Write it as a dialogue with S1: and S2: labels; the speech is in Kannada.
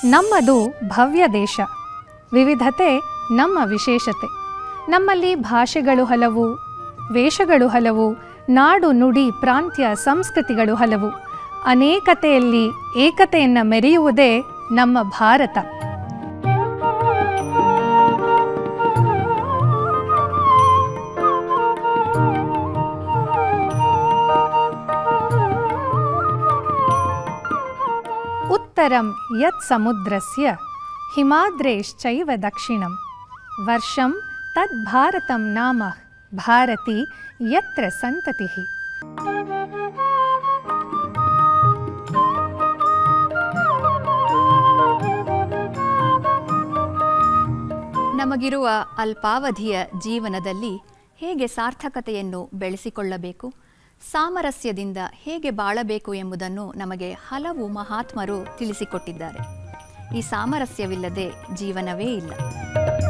S1: ನಮ್ಮದು ಭವ್ಯ ದೇಶ. ವಿವಿಧತೆ ನಮ್ಮ ವಿಶೇಷತೆ. ನಮ್ಮಲ್ಲಿ ಭಾಷೆಗಳು ಹಲವು, ವೇಷಗಳು ಹಲವು, ನಾಡು ನುಡಿ ಪ್ರಾಂತ್ಯ ಸಂಸ್ಕೃತಿಗಳು ಹಲವು. ಅನೇಕತೆಯಲ್ಲಿ ಏಕತೆಯನ್ನು ಮೆರೆಯುವುದೇ ನಮ್ಮ ಭಾರತ. ಉತ್ತರಂ ಯತ್ ಸಮುದ್ರಸ್ಯ ಹಿಮಾದ್ರೇಶ್ಚೈವ ದಕ್ಷಿಣಂ ವರ್ಷಂ ತದ್ ಭಾರತಂ ನಾಮ ಭಾರತಿ ಯತ್ರ ಸಂತತಿಃ.
S2: ನಮಗಿರುವ ಅಲ್ಪಾವಧಿಯ ಜೀವನದಲ್ಲಿ ಹೇಗೆ ಸಾರ್ಥಕತೆಯನ್ನು ಬೆಳೆಸಿಕೊಳ್ಳಬೇಕು, ಸಾಮರಸ್ಯದಿಂದ ಹೇಗೆ ಬಾಳಬೇಕು ಎಂಬುದನ್ನು ನಮಗೆ ಹಲವು ಮಹಾತ್ಮರು ತಿಳಿಸಿಕೊಟ್ಟಿದ್ದಾರೆ. ಈ ಸಾಮರಸ್ಯವಿಲ್ಲದೆ ಜೀವನವೇ ಇಲ್ಲ.